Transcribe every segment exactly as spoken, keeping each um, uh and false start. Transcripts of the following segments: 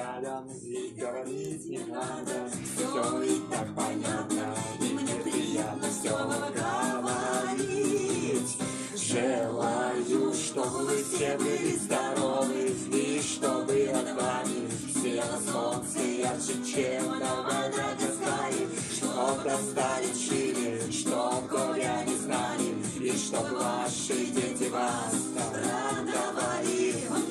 рядом, и говорить не надо. Все и так понятно, и мне приятно все говорить. Желаю, чтобы вы все были здоровы, и чтобы над вами светило солнце ярче, чем на Мадагаскаре. Чтоб достали шире, чтоб горя не знали, и чтоб ваши дети вас радовали.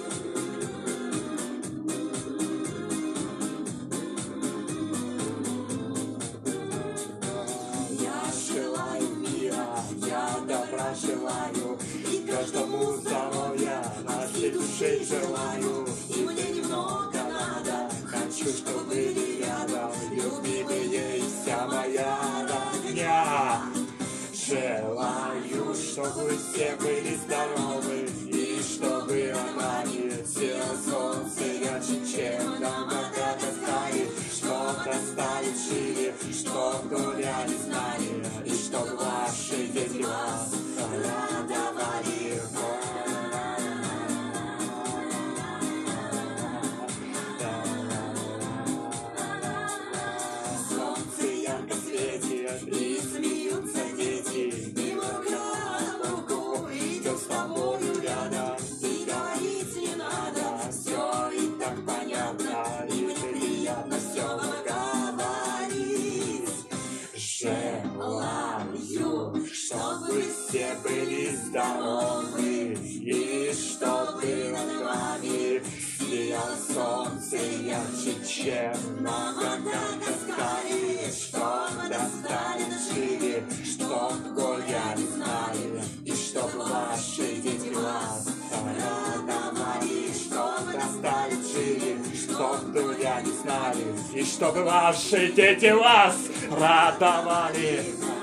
Я желаю мира, я добра желаю, и каждому здоровья на всей душе желаю. И мне немного надо, хочу, чтобы были рядом любимые и вся моя родня. Желаю, чтобы все были здоровы, и чтобы над вами светило солнце ярче, чем на Мадагаскаре. Чтоб достали шире, чтоб горя не знали, и чтоб ваши дети вас радовали. Солнце ярко светит, и смеются дети, и рука на руку идет с тобою рядом, и говорить не надо, все и так понятно, и мне приятно все говорить. Желаю, чтобы все были здоровы, и чтобы над вами сияло солнце ярче, чем на Мадагаскаре. Чтоб достали шире, чтоб горя не знали, и чтоб ваши дети вас радовали. Чтоб достали шире, чтоб горя не знали, и чтобы ваши дети вас радовали.